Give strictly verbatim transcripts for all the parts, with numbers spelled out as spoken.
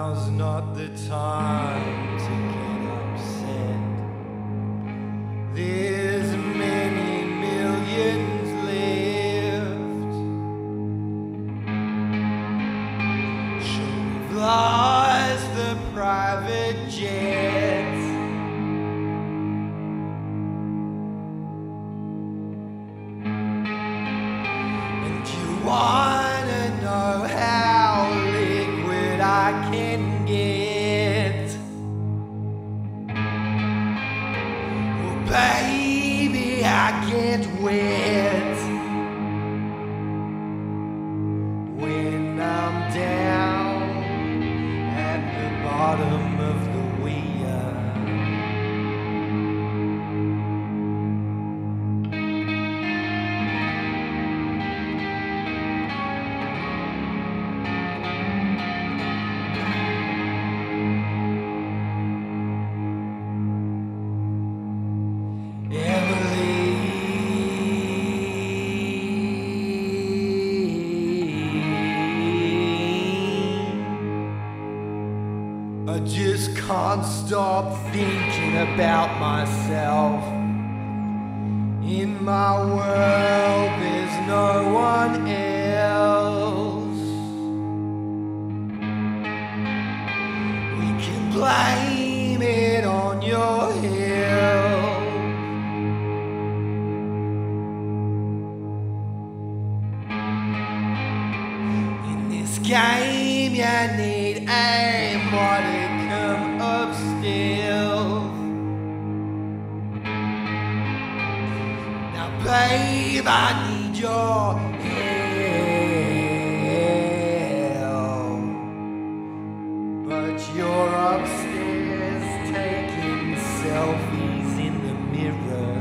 Now's not the time to get upset. There's many millions left. Sure, we've lost the private jets, and you wanna know how liquid I can get. Well, baby, I get wet when I'm down at the bottom of the weir. I just can't stop thinking about myself. In my world, there's no one else. We can blame it on your health. In this game, you need a modicum of stealth. Now, babe, I need your help, but you're upstairs taking selfies in the mirror.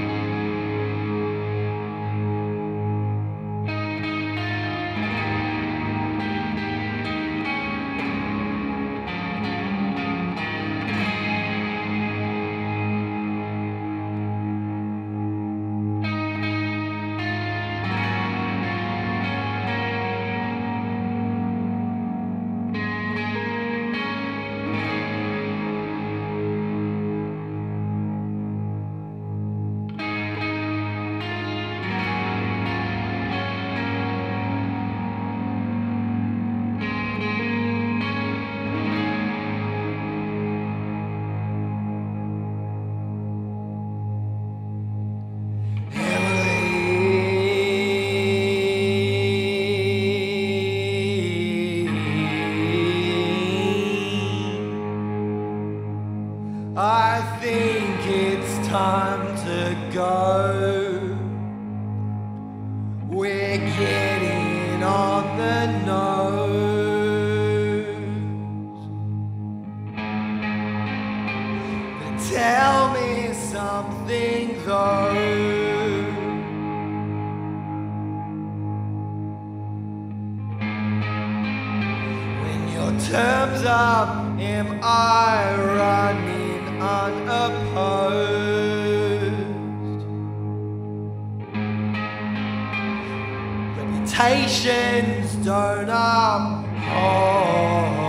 I think it's time to go. We're getting on the nose. But tell me something though. When your term's up, am I running unopposed? Reputations don't uphold.